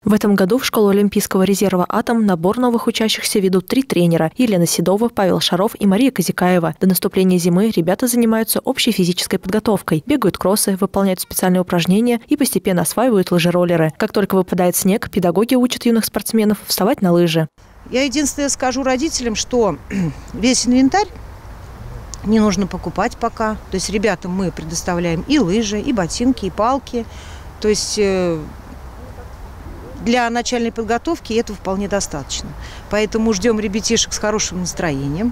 В этом году в школу Олимпийского резерва «Атом» набор новых учащихся ведут 3 тренера – Елена Седова, Павел Шаров и Мария Козякаева. До наступления зимы ребята занимаются общей физической подготовкой, бегают кроссы, выполняют специальные упражнения и постепенно осваивают лыжероллеры. Как только выпадает снег, педагоги учат юных спортсменов вставать на лыжи. Я единственное скажу родителям, что весь инвентарь не нужно покупать пока. То есть ребятам мы предоставляем и лыжи, и ботинки, и палки. То есть для начальной подготовки этого вполне достаточно. Поэтому ждем ребятишек с хорошим настроением.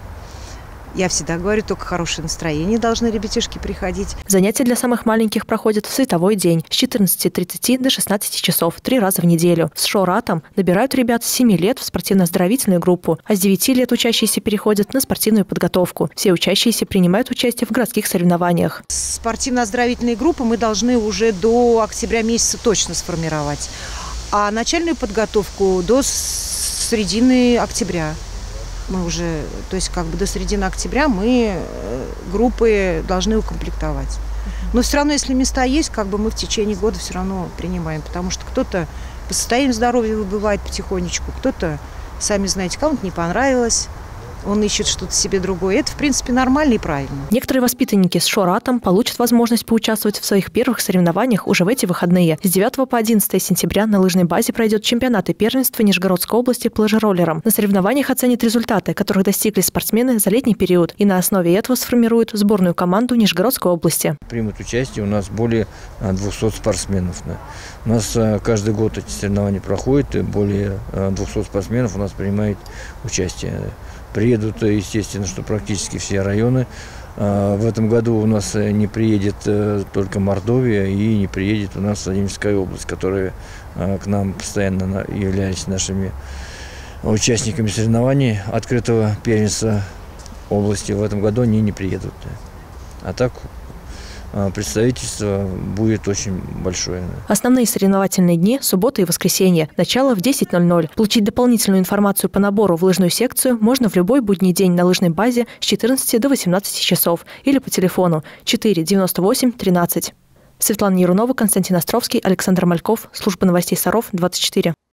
Я всегда говорю, только хорошее настроение должны ребятишки приходить. Занятия для самых маленьких проходят в световой день с 14:30 до 16 часов 3 раза в неделю. В ШОР «Атом» набирают ребят с 7 лет в спортивно-оздоровительную группу, а с 9 лет учащиеся переходят на спортивную подготовку. Все учащиеся принимают участие в городских соревнованиях. Спортивно-оздоровительные группы мы должны уже до октября месяца точно сформировать, а начальную подготовку до середины октября. Мы уже, то есть как бы до середины октября мы группы должны укомплектовать. Но все равно, если места есть, как бы мы в течение года все равно принимаем, потому что кто-то по состоянию здоровья выбывает потихонечку, кто-то, сами знаете, кому-то не понравилось. Он ищет что-то себе другое. Это, в принципе, нормально и правильно. Некоторые воспитанники с ШОР «Атом» получат возможность поучаствовать в своих первых соревнованиях уже в эти выходные. С 9 по 11 сентября на лыжной базе пройдет чемпионат и первенство Нижегородской области по лыжероллерам. На соревнованиях оценят результаты, которых достигли спортсмены за летний период. И на основе этого сформируют сборную команду Нижегородской области. Примут участие у нас более 200 спортсменов. Да. У нас каждый год эти соревнования проходят, и более 200 спортсменов у нас принимает участие. Приедут, естественно, что практически все районы. В этом году у нас не приедет только Мордовия и не приедет у нас Владимирская область, которая к нам постоянно является нашими участниками соревнований открытого первенства области. В этом году они не приедут. А так представительство будет очень большое. Основные соревновательные дни – суббота и воскресенье. Начало в 10:00. Получить дополнительную информацию по набору в лыжную секцию можно в любой будний день на лыжной базе с 14 до 18 часов или по телефону 4 98 13. Светлана Ярунова, Константин Островский, Александр Мальков. Служба новостей Саров, 24.